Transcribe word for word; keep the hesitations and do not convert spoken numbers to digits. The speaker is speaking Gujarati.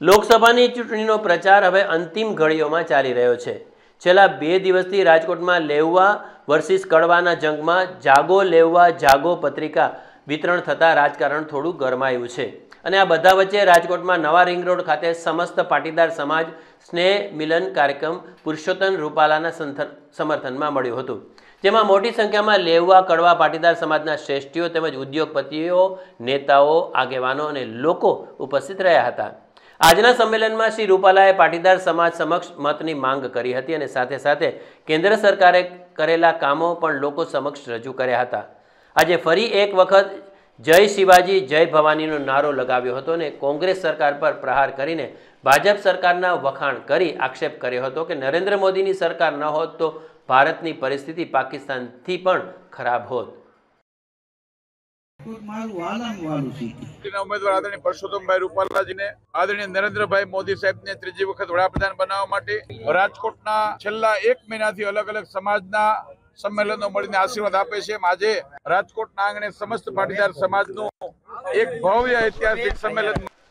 લોકસભાની ચૂંટણીનો પ્રચાર હવે અંતિમ ઘડીઓમાં ચાલી રહ્યો છે। છેલ્લા બે દિવસથી રાજકોટમાં લેવવા વર્સિસ કડવાના જંગમાં જાગો લેવવા જાગો પત્રિકા વિતરણ થતાં રાજકારણ થોડું ગરમાયું છે અને આ બધા વચ્ચે રાજકોટમાં નવા રિંગ રોડ ખાતે સમસ્ત પાટીદાર સમાજ સ્નેહ મિલન કાર્યક્રમ પુરુષોત્તમ રૂપાલાના સમર્થનમાં મળ્યું હતું, જેમાં મોટી સંખ્યામાં લેવવા કડવા પાટીદાર સમાજના શ્રેષ્ઠીઓ તેમજ ઉદ્યોગપતિઓ, નેતાઓ, આગેવાનો અને લોકો ઉપસ્થિત રહ્યા હતા। આજના સંમેલનમાં શ્રી રૂપાલાએ પાટીદાર સમાજ સમક્ષ મતની માંગ કરી હતી અને સાથે સાથે કેન્દ્ર સરકારે કરેલા કામો પણ લોકો સમક્ષ રજૂ કર્યા હતા। આજે ફરી એક વખત જય શિવાજી જય ભવાનીનો નારો લગાવ્યો હતો અને કોંગ્રેસ સરકાર પર પ્રહાર કરીને ભાજપ સરકારના વખાણ કરી આક્ષેપ કર્યો હતો કે નરેન્દ્ર મોદીની સરકાર ન હોત તો ભારતની પરિસ્થિતિ પાકિસ્તાનથી પણ ખરાબ હોત। ઉમેદવાર આદરણીય પરસોત્તમભાઈ રૂપાલાજીને આદરણીય નરેન્દ્રભાઈ મોદી સાહેબને ત્રીજી વખત વડાપ્રધાન બનાવવા માટે રાજકોટના છેલ્લા એક મહિનાથી અલગ અલગ સમાજના સંમેલનો મળીને આશીર્વાદ આપે છે। આજે રાજકોટના આંગણે સમસ્ત પાટીદાર સમાજનું એક ભવ્ય ઐતિહાસિક સંમેલન